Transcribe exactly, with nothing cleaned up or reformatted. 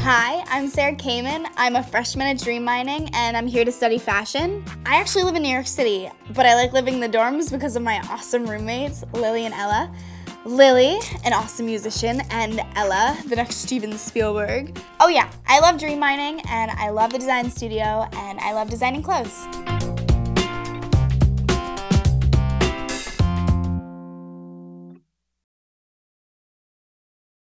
Hi, I'm Sarah Kamen. I'm a freshman at DreamMining and I'm here to study fashion. I actually live in New York City, but I like living in the dorms because of my awesome roommates, Lilly and Ella. Lilly, an awesome musician, and Ella, the next Steven Spielberg. Oh yeah, I love DreamMining and I love the design studio and I love designing clothes.